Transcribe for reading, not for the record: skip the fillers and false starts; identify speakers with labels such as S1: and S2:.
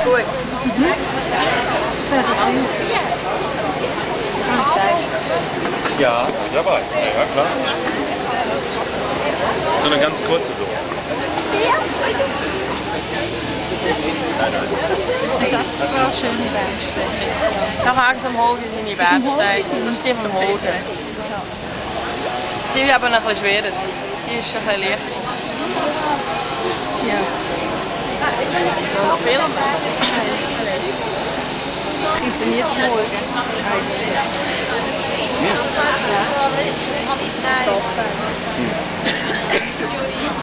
S1: gut.
S2: Ja, dabei. Ja, klar. So eine ganz kurze so. Nein, nein.
S3: Das ist extra schöne Bergstrecke.
S1: Da habe ich am Holger meine Bergsteine. Das ist die vom Holger. Die ist aber noch ein bisschen schwerer. Die ist schon ein bisschen leichter.
S3: Ja.
S1: Noch viel.
S3: Ist nie zu morgen.
S2: Ja.